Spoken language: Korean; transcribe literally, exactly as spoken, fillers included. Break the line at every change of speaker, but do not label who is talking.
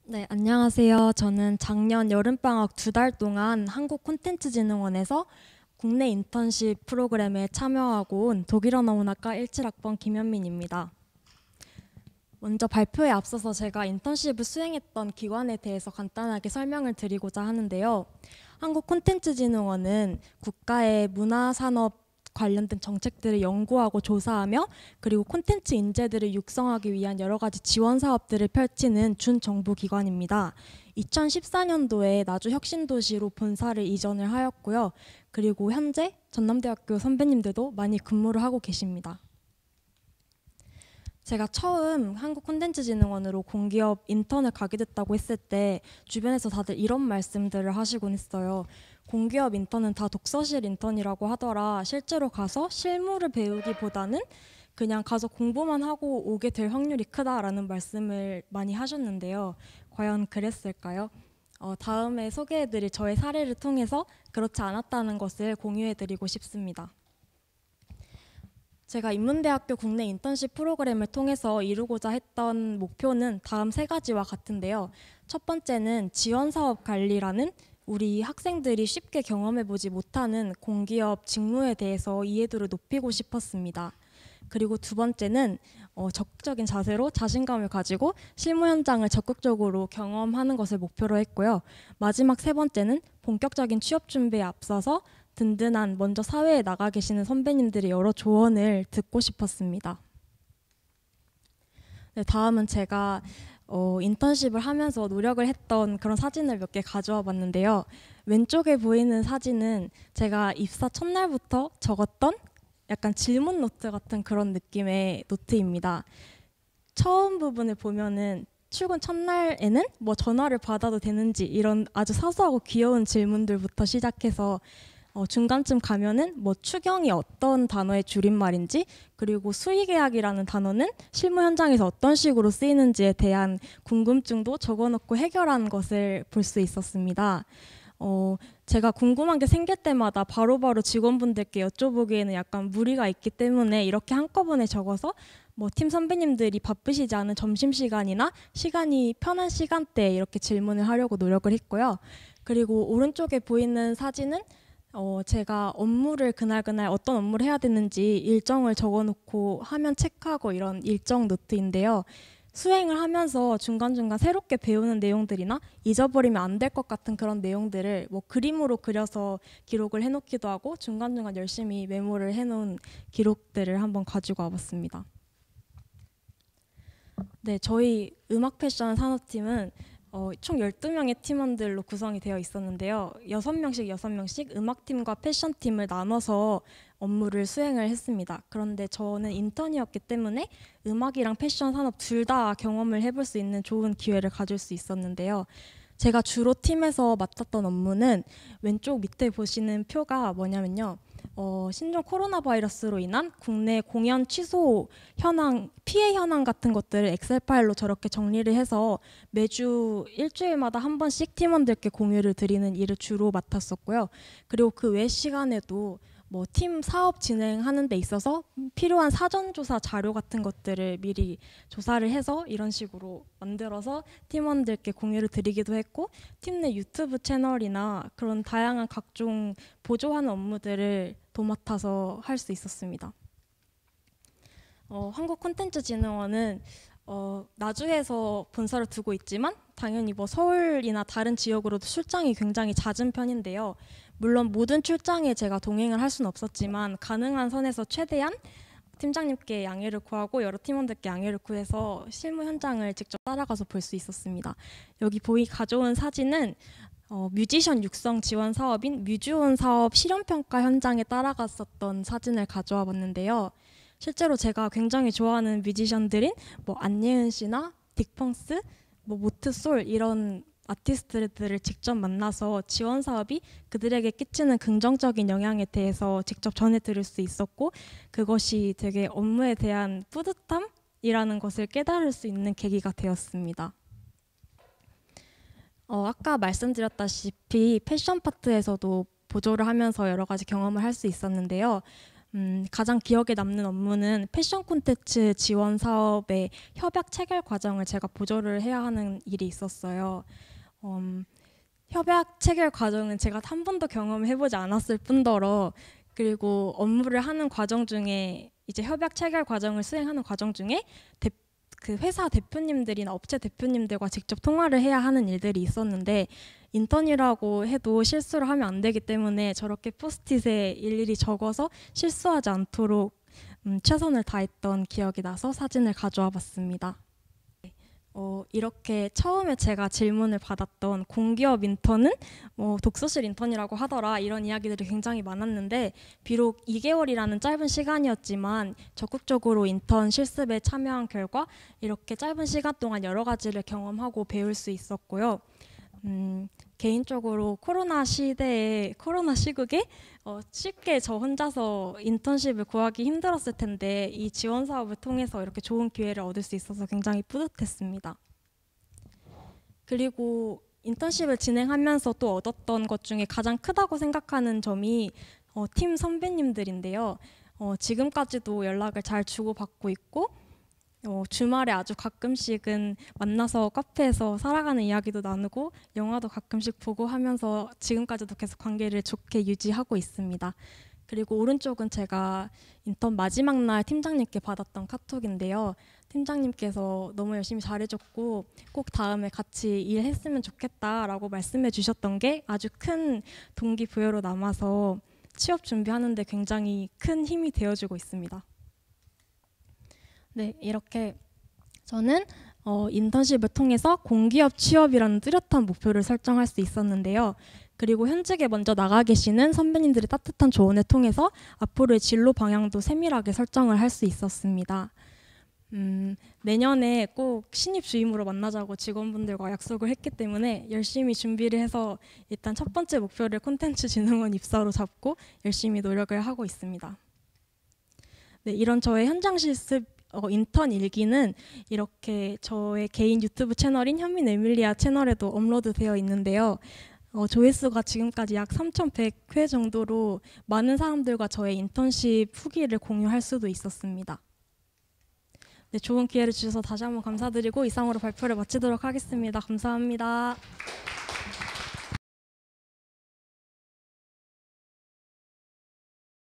네, 안녕하세요. 저는 작년 여름방학 두 달 동안 한국콘텐츠진흥원에서 국내 인턴십 프로그램에 참여하고 온 독일어너문학과 일칠 학번 김현민입니다. 먼저 발표에 앞서서 제가 인턴십을 수행했던 기관에 대해서 간단하게 설명을 드리고자 하는데요. 한국콘텐츠진흥원은 국가의 문화산업 관련된 정책들을 연구하고 조사하며 그리고 콘텐츠 인재들을 육성하기 위한 여러 가지 지원 사업들을 펼치는 준정부 기관입니다. 이천십사 년도에 나주 혁신도시로 본사를 이전을 하였고요. 그리고 현재 전남대학교 선배님들도 많이 근무를 하고 계십니다. 제가 처음 한국콘텐츠진흥원으로 공기업 인턴을 가게 됐다고 했을 때 주변에서 다들 이런 말씀들을 하시곤 했어요. 공기업 인턴은 다 독서실 인턴이라고 하더라. 실제로 가서 실무를 배우기보다는 그냥 가서 공부만 하고 오게 될 확률이 크다라는 말씀을 많이 하셨는데요. 과연 그랬을까요? 어, 다음에 소개해드릴 저의 사례를 통해서 그렇지 않았다는 것을 공유해드리고 싶습니다. 제가 인문대학교 국내 인턴십 프로그램을 통해서 이루고자 했던 목표는 다음 세 가지와 같은데요. 첫 번째는 지원사업 관리라는 우리 학생들이 쉽게 경험해보지 못하는 공기업 직무에 대해서 이해도를 높이고 싶었습니다. 그리고 두 번째는 어, 적극적인 자세로 자신감을 가지고 실무 현장을 적극적으로 경험하는 것을 목표로 했고요. 마지막 세 번째는 본격적인 취업 준비에 앞서서 든든한 먼저 사회에 나가 계시는 선배님들의 여러 조언을 듣고 싶었습니다. 네, 다음은 제가 어, 인턴십을 하면서 노력을 했던 그런 사진을 몇 개 가져와 봤는데요. 왼쪽에 보이는 사진은 제가 입사 첫날부터 적었던 약간 질문 노트 같은 그런 느낌의 노트입니다. 처음 부분을 보면은 출근 첫날에는 뭐 전화를 받아도 되는지 이런 아주 사소하고 귀여운 질문들부터 시작해서 어, 중간쯤 가면은 뭐 추경이 어떤 단어의 줄임말인지 그리고 수의계약이라는 단어는 실무 현장에서 어떤 식으로 쓰이는지에 대한 궁금증도 적어놓고 해결한 것을 볼 수 있었습니다. 어, 제가 궁금한 게 생길 때마다 바로바로 직원분들께 여쭤보기에는 약간 무리가 있기 때문에 이렇게 한꺼번에 적어서 뭐 팀 선배님들이 바쁘시지 않은 점심시간이나 시간이 편한 시간대에 이렇게 질문을 하려고 노력을 했고요. 그리고 오른쪽에 보이는 사진은 어, 제가 업무를 그날그날 어떤 업무를 해야 되는지 일정을 적어놓고 하면 체크하고 이런 일정 노트인데요. 수행을 하면서 중간중간 새롭게 배우는 내용들이나 잊어버리면 안 될 것 같은 그런 내용들을 뭐 그림으로 그려서 기록을 해놓기도 하고 중간중간 열심히 메모를 해놓은 기록들을 한번 가지고 와봤습니다. 네, 저희 음악 패션 산업팀은 어, 총 열두 명의 팀원들로 구성이 되어 있었는데요. 여섯 명씩 여섯 명씩 음악팀과 패션팀을 나눠서 업무를 수행을 했습니다. 그런데 저는 인턴이었기 때문에 음악이랑 패션 산업 둘 다 경험을 해볼 수 있는 좋은 기회를 가질 수 있었는데요. 제가 주로 팀에서 맡았던 업무는 왼쪽 밑에 보시는 표가 뭐냐면요. 어, 신종 코로나 바이러스로 인한 국내 공연 취소 현황, 피해 현황 같은 것들을 엑셀 파일로 저렇게 정리를 해서 매주 일주일마다 한 번씩 팀원들께 공유를 드리는 일을 주로 맡았었고요. 그리고 그 외 시간에도 뭐 팀 사업 진행하는 데 있어서 필요한 사전조사 자료 같은 것들을 미리 조사를 해서 이런 식으로 만들어서 팀원들께 공유를 드리기도 했고 팀 내 유튜브 채널이나 그런 다양한 각종 보조하는 업무들을 도맡아서 할 수 있었습니다. 어, 한국콘텐츠진흥원은 어, 나주에서 본사를 두고 있지만 당연히 뭐 서울이나 다른 지역으로도 출장이 굉장히 잦은 편인데요. 물론 모든 출장에 제가 동행을 할 수는 없었지만 가능한 선에서 최대한 팀장님께 양해를 구하고 여러 팀원들께 양해를 구해서 실무 현장을 직접 따라가서 볼 수 있었습니다. 여기 보이 가져온 사진은 어, 뮤지션 육성 지원 사업인 뮤즈온 사업 실현평가 현장에 따라갔었던 사진을 가져와 봤는데요. 실제로 제가 굉장히 좋아하는 뮤지션들인 뭐 안예은 씨나 딕펑스, 뭐 모트솔 이런 아티스트들을 직접 만나서 지원 사업이 그들에게 끼치는 긍정적인 영향에 대해서 직접 전해 들을 수 있었고 그것이 되게 업무에 대한 뿌듯함이라는 것을 깨달을 수 있는 계기가 되었습니다. 어, 아까 말씀드렸다시피 패션 파트에서도 보조를 하면서 여러 가지 경험을 할 수 있었는데요. 음, 가장 기억에 남는 업무는 패션 콘텐츠 지원 사업의 협약 체결 과정을 제가 보조를 해야 하는 일이 있었어요. 음, 협약 체결 과정은 제가 한 번도 경험해보지 않았을 뿐더러 그리고 업무를 하는 과정 중에 이제 협약 체결 과정을 수행하는 과정 중에 대, 그 회사 대표님들이나 업체 대표님들과 직접 통화를 해야 하는 일들이 있었는데 인턴이라고 해도 실수를 하면 안 되기 때문에 저렇게 포스트잇에 일일이 적어서 실수하지 않도록 음, 최선을 다했던 기억이 나서 사진을 가져와 봤습니다. 어, 이렇게 처음에 제가 질문을 받았던 공기업 인턴은 뭐 독서실 인턴이라고 하더라 이런 이야기들이 굉장히 많았는데 비록 이 개월이라는 짧은 시간이었지만 적극적으로 인턴 실습에 참여한 결과 이렇게 짧은 시간 동안 여러 가지를 경험하고 배울 수 있었고요. 음, 개인적으로 코로나 시대에 코로나 시국에 어, 쉽게 저 혼자서 인턴십을 구하기 힘들었을 텐데 이 지원 사업을 통해서 이렇게 좋은 기회를 얻을 수 있어서 굉장히 뿌듯했습니다. 그리고 인턴십을 진행하면서 또 얻었던 것 중에 가장 크다고 생각하는 점이 어, 팀 선배님들인데요. 어, 지금까지도 연락을 잘 주고받고 있고 어, 주말에 아주 가끔씩은 만나서 카페에서 살아가는 이야기도 나누고 영화도 가끔씩 보고 하면서 지금까지도 계속 관계를 좋게 유지하고 있습니다. 그리고 오른쪽은 제가 인턴 마지막 날 팀장님께 받았던 카톡인데요. 팀장님께서 너무 열심히 잘해줬고 꼭 다음에 같이 일했으면 좋겠다라고 말씀해 주셨던 게 아주 큰 동기부여로 남아서 취업 준비하는데 굉장히 큰 힘이 되어주고 있습니다. 네, 이렇게 저는 어, 인턴십을 통해서 공기업 취업이라는 뚜렷한 목표를 설정할 수 있었는데요. 그리고 현직에 먼저 나가 계시는 선배님들의 따뜻한 조언을 통해서 앞으로의 진로 방향도 세밀하게 설정을 할 수 있었습니다. 음, 내년에 꼭 신입 주임으로 만나자고 직원분들과 약속을 했기 때문에 열심히 준비를 해서 일단 첫 번째 목표를 콘텐츠진흥원 입사로 잡고 열심히 노력을 하고 있습니다. 네, 이런 저의 현장 실습 어, 인턴 일기는 이렇게 저의 개인 유튜브 채널인 현민 에밀리아 채널에도 업로드되어 있는데요. 어, 조회수가 지금까지 약 삼천백 회 정도로 많은 사람들과 저의 인턴십 후기를 공유할 수도 있었습니다. 네, 좋은 기회를 주셔서 다시 한번 감사드리고 이상으로 발표를 마치도록 하겠습니다. 감사합니다.